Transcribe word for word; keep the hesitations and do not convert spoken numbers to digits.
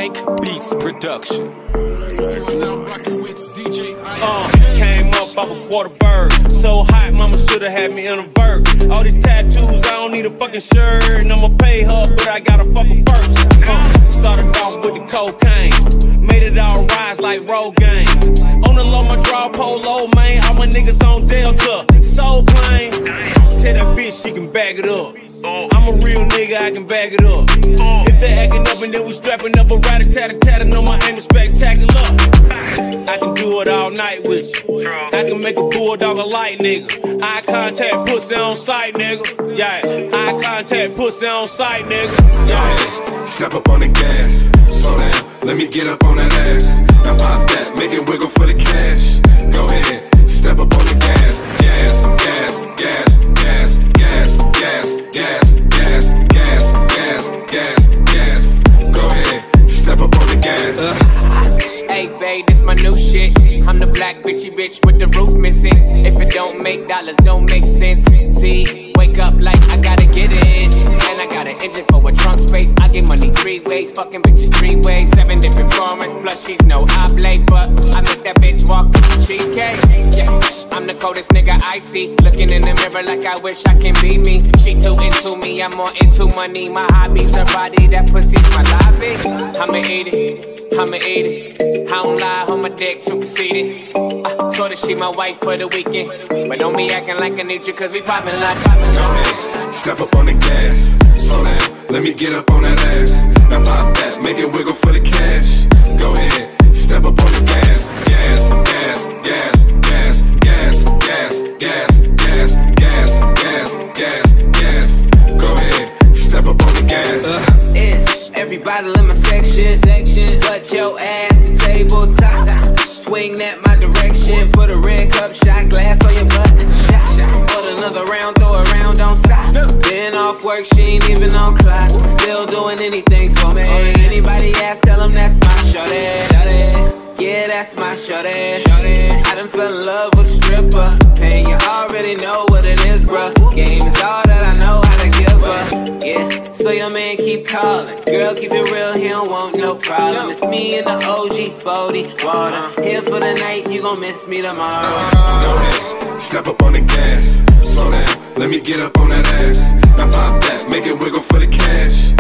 Frank Beats Production. Uh, came up off a quarter bird. So hot, mama shoulda had me in a vert. All these tattoos, I don't need a fucking shirt. And I'ma pay her, but I gotta fuck her first. Uh, started off with the cocaine, made it all rise like Rogaine. On the low, my draw polo, man. All my niggas on Delta, so plain. Tell that bitch she can back it up. I'm a real nigga, I can back it up. If they acting up and then we strapping up a rat-a-tat-a-tat, know my aim is spectacular. I can do it all night with you. I can make a bulldog a light nigga. Eye contact, pussy on sight, nigga. Yeah, eye contact, pussy on sight, nigga. Yeah. Step up on the gas, slow down, let me get up on that ass. Now pop that, make it wiggle for the cash. Go ahead, step up on the gas, gas, gas, gas, gas, gas, gas, gas, gas, gas, gas, gas, gas. Go ahead, step up on the gas. Uh. Hey babe, this my new shit. I'm the black bitchy bitch with the roof missing. If it don't make dollars, don't make sense. See, wake up like I gotta get it. And I got an engine for a trunk space. I get money three ways, fucking bitches three ways. Seven different formats, plus she's no oblate. But I make that bitch walk with some cheesecake. Yeah, I'm the coldest nigga I see. Looking in the mirror like I wish I can be me. She too into me, I'm more into money. My hobby's her body, that pussy's my lobby. I'ma eat it, I'ma eat it. I don't lie, on my dick, too conceited. I told her she my wife for the weekend. But don't be acting like I need you, cause we poppin' like poppin'. Go ahead, step up on the gas, slow down, let me get up on that ass. Now pop that, make it wiggle for the cash. Go ahead, step up on the gas, gas, gas, gas, gas, gas, gas, gas, gas, gas, gas, gas, gas. Go ahead, step up on the gas. Uh. It's every bottle in my section, section. Put your ass to tabletop. Swing that my direction. Put a red cup shot glass on your butt. Shot. Put another round, throw it around, don't stop. Been off work, she ain't even on clock. Still doing anything for me. Anybody ask, tell them that's my shorty. Yeah, that's my shorty. I done fell in love with a stripper. And you already know what it is, bruh. Game is all that I know how to give her. Yeah, so your man keep calling. Girl, keep it real, he don't want no problem. It's me and the O G forty water. Here for the night, you gon' miss me tomorrow. Go ahead, step up on the gas, slow down, let me get up on that ass. Now pop that, make it wiggle for the cash.